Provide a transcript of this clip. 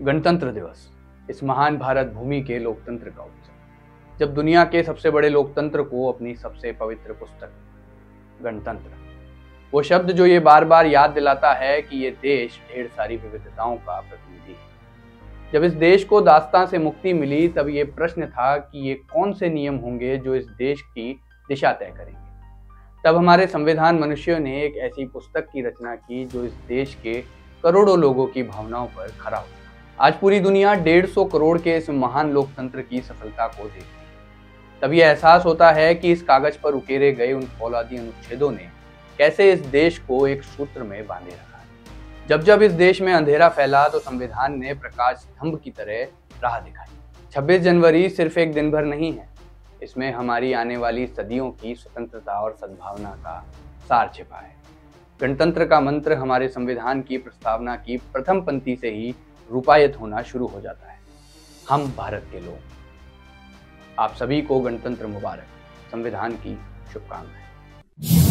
गणतंत्र दिवस, इस महान भारत भूमि के लोकतंत्र का उत्सव, जब दुनिया के सबसे बड़े लोकतंत्र को अपनी सबसे पवित्र पुस्तक गणतंत्र, वो शब्द जो ये बार बार याद दिलाता है कि ये देश ढेर सारी विविधताओं का प्रतिनिधि है। जब इस देश को दास्तां से मुक्ति मिली तब ये प्रश्न था कि ये कौन से नियम होंगे जो इस देश की दिशा तय करेंगे। तब हमारे संविधान मनुष्यों ने एक ऐसी पुस्तक की रचना की जो इस देश के करोड़ों लोगों की भावनाओं पर खरा उतरा। आज पूरी दुनिया 150 करोड़ के इस महान लोकतंत्र की सफलता को देखती है। तब यह एहसास होता है कि इस कागज पर उकेरे गए उन फौलादी अनुच्छेदों ने कैसे इस देश को एक सूत्र में बांधे रखा है। जब जब इस देश में अंधेरा फैला तो संविधान ने प्रकाश स्तंभ की तरह राह दिखाई। 26 जनवरी सिर्फ एक दिन भर नहीं है, इसमें हमारी आने वाली सदियों की स्वतंत्रता और सद्भावना का सार छिपा है। गणतंत्र का मंत्र हमारे संविधान की प्रस्तावना की प्रथम पंक्ति से ही रूपायित होना शुरू हो जाता है। हम भारत के लोग। आप सभी को गणतंत्र मुबारक। संविधान की शुभकामनाएं।